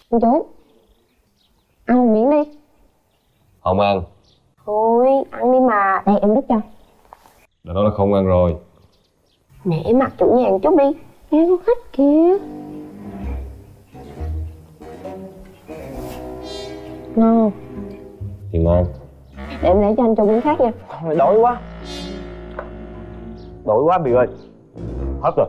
Anh chú, ăn một miếng đi. Không ăn. Thôi, ăn đi mà. Đây em đút cho. Đã nói là không ăn rồi. Nể mặt chủ nhà một chút đi. Nghe có khách kìa. Ngon. Thì ngon. Để em để cho anh cho miếng khác nha. Mày đói quá. Đói quá Bì ơi. Hết rồi.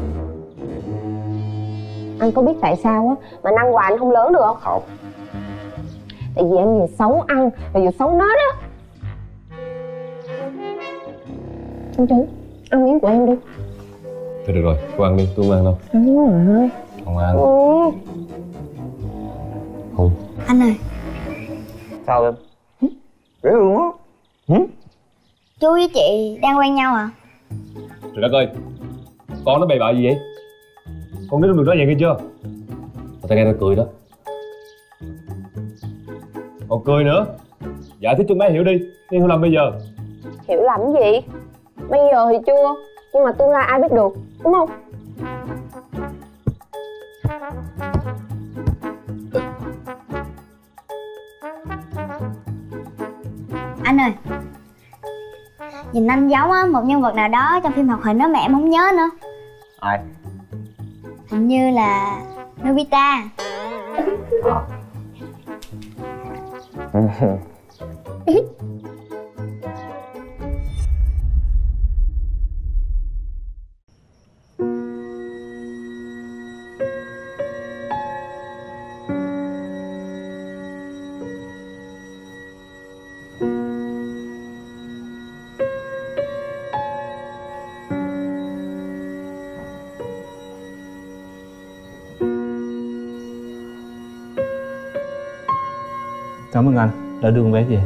Anh có biết tại sao á mà ăn hoài anh không lớn được không? Không. Tại vì anh vừa xấu ăn và vừa xấu nết á. Anh chú, ăn miếng của em đi. Thôi được rồi, cô ăn đi, tôi không ăn đâu. Ăn mà. Không ăn. Không. Anh ơi. Sao em? Dễ thương quá. Chú với chị đang quen nhau à? Trời đất ơi, con nó bậy bạ gì vậy? Con nít không được nói vậy nghe chưa? Tao nghe tao cười đó. Còn cười nữa. Giải thích cho bé hiểu đi, nhưng không làm bây giờ. Hiểu lầm gì? Bây giờ thì chưa, nhưng mà tương lai ai biết được, đúng không? Anh ơi, nhìn anh giống á một nhân vật nào đó trong phim hoạt hình đó mà em không nhớ nữa. Ai? Hình như là Nobita. Cảm ơn anh đã đưa con bé về.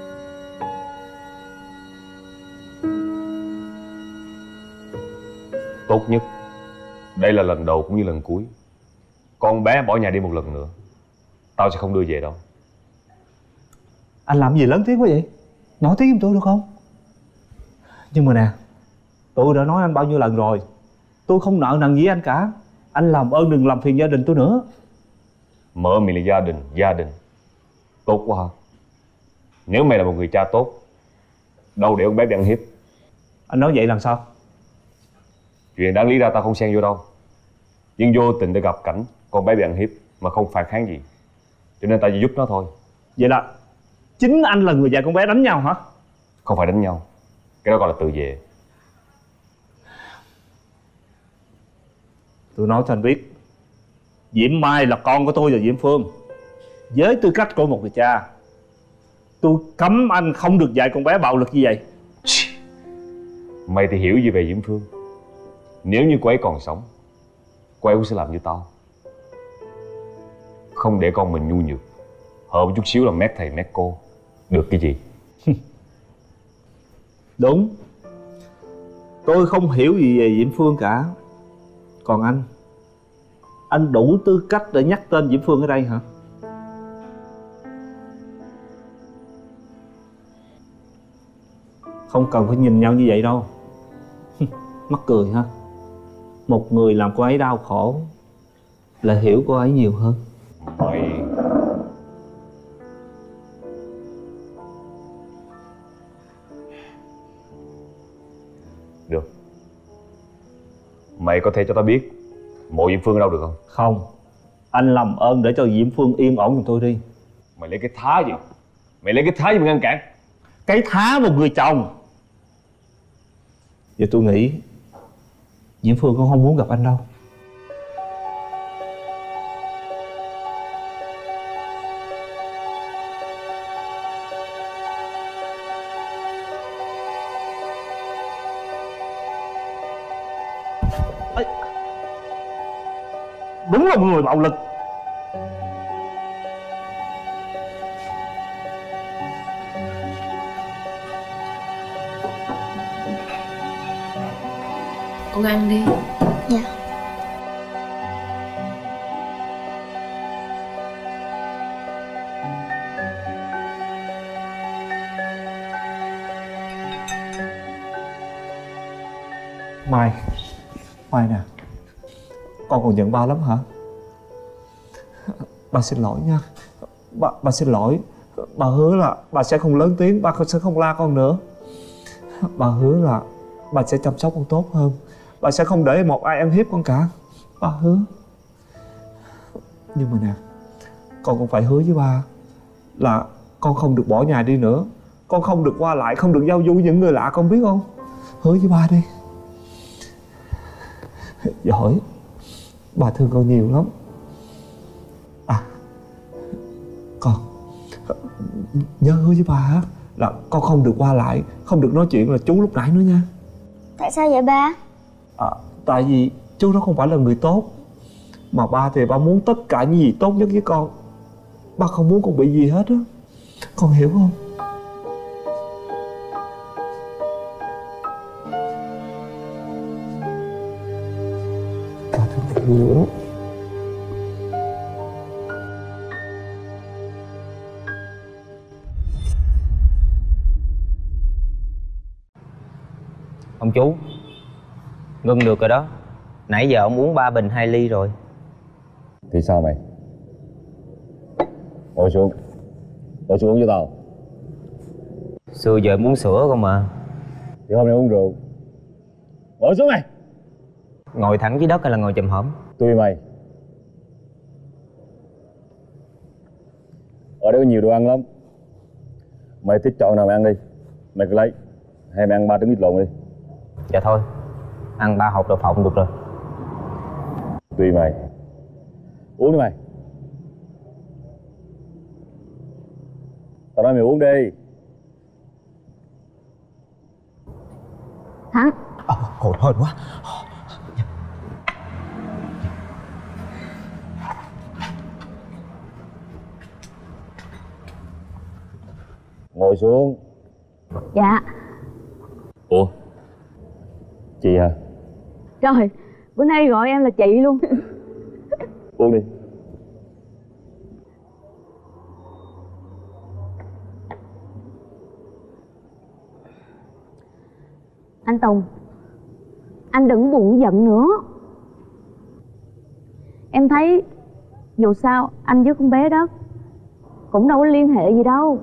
Tốt nhất, đây là lần đầu cũng như lần cuối. Con bé bỏ nhà đi một lần nữa, tao sẽ không đưa về đâu. Anh làm gì lớn tiếng quá vậy? Nói tiếng giùm tôi được không? Nhưng mà nè, tôi đã nói anh bao nhiêu lần rồi, tôi không nợ nần gì anh cả. Anh làm ơn đừng làm phiền gia đình tôi nữa. Mở miệng là gia đình. Tốt quá ha. Nếu mày là một người cha tốt, đâu để con bé bị ăn hiếp. Anh nói vậy làm sao? Chuyện đáng lý ra tao không xen vô đâu, nhưng vô tình để gặp cảnh con bé bị ăn hiếp mà không phản kháng gì, cho nên tao chỉ giúp nó thôi. Vậy là chính anh là người dạy con bé đánh nhau hả? Không phải đánh nhau, cái đó gọi là tự vệ. Tôi nói cho anh biết, Diễm Mai là con của tôi và Diễm Phương. Với tư cách của một người cha, tôi cấm anh không được dạy con bé bạo lực như vậy. Mày thì hiểu gì về Diễm Phương? Nếu như cô ấy còn sống, cô ấy cũng sẽ làm như tao. Không để con mình nhu nhược, hợp một chút xíu là mét thầy mét cô. Được cái gì? Đúng, tôi không hiểu gì về Diễm Phương cả. Còn anh đủ tư cách để nhắc tên Diễm Phương ở đây hả? Không cần phải nhìn nhau như vậy đâu. Mắc cười ha. Một người làm cô ấy đau khổ là hiểu cô ấy nhiều hơn. Mày... Được. Mày có thể cho tao biết mộ Diễm Phương ở đâu được không? Không. Anh làm ơn để cho Diễm Phương yên ổn giùm tôi đi. Mày lấy cái thá gì? Mày lấy cái thá gì mà ngăn cản? Cái thá một người chồng. Giờ tôi nghĩ Diễm Phương cũng không muốn gặp anh đâu. Đúng là một người bạo lực. Con ăn đi. Dạ. Mai nè, con còn giận ba lắm hả? Ba xin lỗi nha. Ba xin lỗi. Ba hứa là ba sẽ không lớn tiếng, ba sẽ không la con nữa. Ba hứa là ba sẽ chăm sóc con tốt hơn. Ba sẽ không để một ai ăn hiếp con cả. Ba hứa. Nhưng mà nè, con cũng phải hứa với ba là con không được bỏ nhà đi nữa. Con không được qua lại, không được giao du với những người lạ, con biết không? Hứa với ba đi. Giỏi. Ba thương con nhiều lắm. À, con nhớ hứa với ba là con không được qua lại, không được nói chuyện là chú lúc nãy nữa nha. Tại sao vậy ba? Tại vì chú đó không phải là người tốt. Mà ba thì ba muốn tất cả những gì tốt nhất với con. Ba không muốn con bị gì hết á. Con hiểu không? Ba thương con nhiều lắm. Ông chú, ngưng được rồi đó. Nãy giờ ông uống 3 bình 2 ly rồi. Thì sao mày? Ngồi xuống. Ngồi xuống uống với tao. Xưa giờ em uống sữa không mà. Thì hôm nay uống rượu. Ngồi xuống mày. Ngồi thẳng dưới đất hay là ngồi chùm hổm? Tùy mày. Ở đây có nhiều đồ ăn lắm. Mày thích chọn nào mày ăn đi. Mày cứ lấy. Hay mày ăn 3 trứng vịt lộn đi. Dạ thôi, ăn 3 hộp đậu phộng được rồi. Tùy mày. Uống đi mày. Tao nói mày uống đi. Thắng. Hồi hên quá. Ngồi xuống. Dạ. Ủa? Chị hả? Trời, bữa nay gọi em là chị luôn. Uống đi. Anh Tùng, anh đừng buồn giận nữa. Em thấy dù sao anh với con bé đó cũng đâu có liên hệ gì đâu.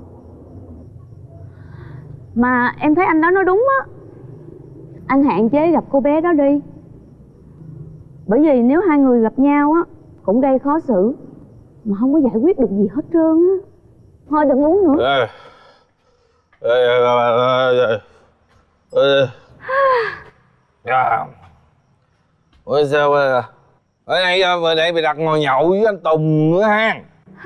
Mà em thấy anh đó nói đúng á. Anh hạn chế gặp cô bé đó đi. Bởi vì nếu hai người gặp nhau á cũng gây khó xử, mà không có giải quyết được gì hết trơn á. Thôi đừng uống nữa. Ủa sao ở đây bữa nay mày đặt ngồi nhậu với anh Tùng nữa ha?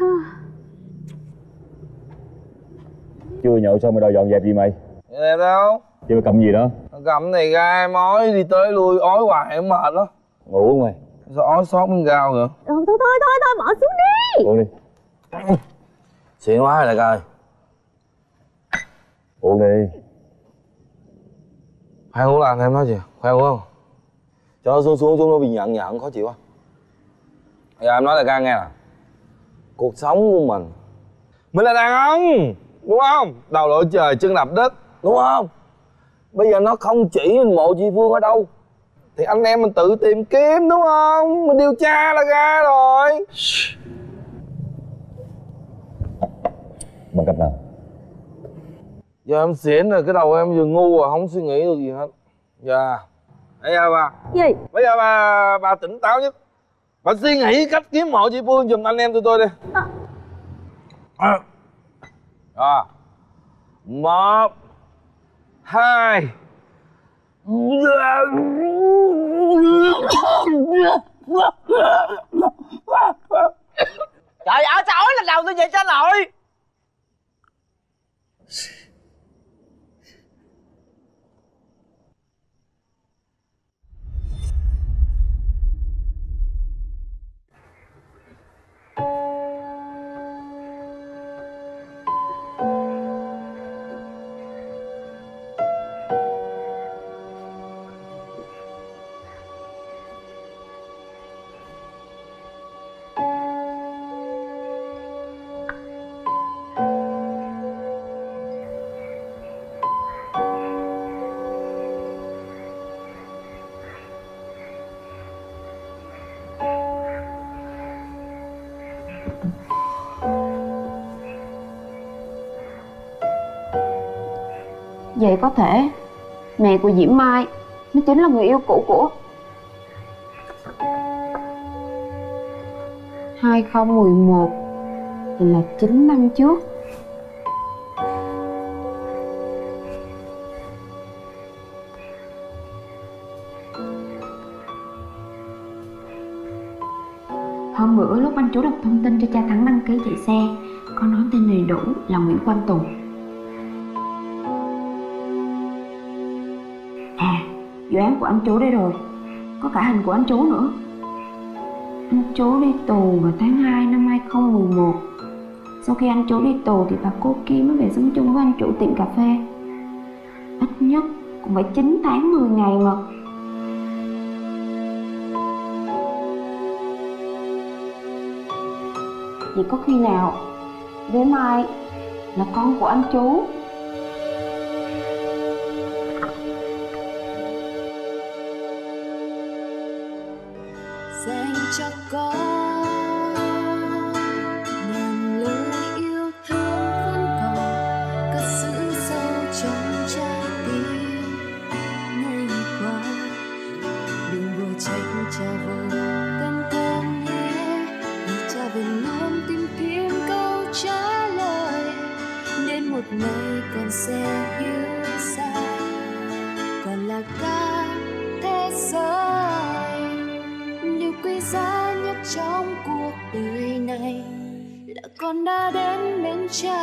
Chưa nhậu xong mày đòi dọn dẹp gì mày? Dẹp đâu? Chứ mày cầm gì đó? Cầm này gai mói đi tới lui ói hoài em mệt lắm. Ngồi uống mày. Sao ói xót miếng rau nữa? Thôi bỏ xuống đi. Uống đi. Xịn quá rồi đại ca ơi. Uống đi. Khoan uống là anh em nói gì? Khoan uống không? Cho nó xuống nó bị nhận khó chịu quá. Giờ em nói đại ca nghe nè. Cuộc sống của mình là đàn ông, đúng không? Đầu đội trời chân đạp đất, đúng không? Bây giờ nó không chỉ mình mộ chị Phương ở đâu thì anh em mình tự tìm kiếm, đúng không? Mình điều tra là ra rồi. Bằng cách nào? Giờ em xỉn rồi, cái đầu em vừa ngu rồi, không suy nghĩ được gì hết. Dạ. Bây giờ bà Gì? Bây giờ bà tỉnh táo nhất. Bà suy nghĩ cách kiếm mộ chị Phương giùm anh em tụi tôi đi. Rồi. 1 2 Trời ơi, sao ói lần đầu tôi vậy cho nội. Vậy có thể mẹ của Diễm Mai mới chính là người yêu cũ của 2011, là 9 năm trước. Hôm bữa lúc anh chủ đọc thông tin cho cha Thắng đăng ký chạy xe, có nói tên đầy đủ là Nguyễn Quang Tùng. À, dự án của anh chú đây rồi, có cả hình của anh chú nữa. Anh chú đi tù vào tháng 2 năm 2011. Sau khi anh chú đi tù thì bà cô Kim mới về sống chung với anh chủ tiệm cà phê. Ít nhất cũng phải 9 tháng 10 ngày mà. Vậy có khi nào bé Mai là con của anh chú? Dành cho con ngàn lời yêu thương vẫn còn cất giữ sâu trong trái tim. Ngày qua đừng vội trách cha vội tâm con nhé, vì cha vẫn luôn tìm kiếm câu trả lời. Đến một ngày con sẽ hiểu ra, còn là cả thế giới. Điều quý giá nhất trong cuộc đời này là con đã đến bên cha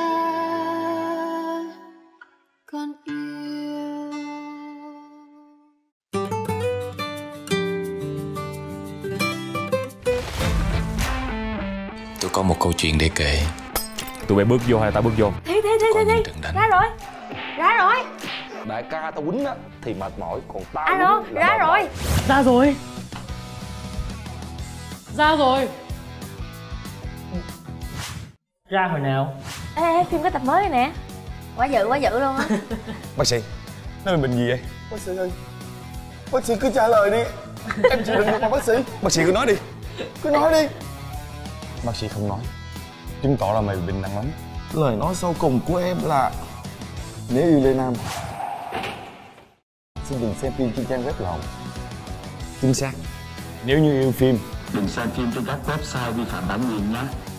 con yêu. Tôi có một câu chuyện để kể. Tụi bay bước vô hay tao bước vô? Thi ra rồi, ra rồi. Đại ca tao quýnh á thì mệt mỏi, còn tao Alo, quýnh là ra mệt rồi. mỏi. Ra rồi. Ra rồi. Ra hồi nào? Ê, phim có tập mới rồi nè. Quá dữ luôn á. Bác sĩ, nó bị bệnh gì vậy? Bác sĩ ơi, bác sĩ cứ trả lời đi. Em chịu đựng được mà bác sĩ. Bác sĩ cứ nói đi. Cứ nói đi. Bác sĩ không nói, chứng tỏ là mày bị bệnh nặng lắm. Lời nói sau cùng của em là nếu yêu Lê Nam, xin đừng xem phim trên trang web lộn. Chính xác, nếu như yêu phim, Đừng xem phim trên các website vi phạm bản quyền nhé.